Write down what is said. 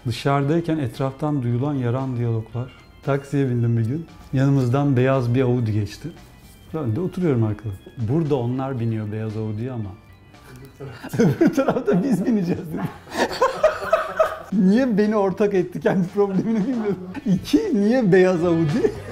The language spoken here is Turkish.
Dışarıdayken etraftan duyulan yaran diyaloglar. Taksiye bindim bir gün. Yanımızdan beyaz bir Audi geçti. Ben de oturuyorum arkada. Burada onlar biniyor beyaz Audi'ye ama öbür tarafta biz bineceğiz dedim. Niye beni ortak etti, kendi problemini bilmiyorum. İki, niye beyaz Audi?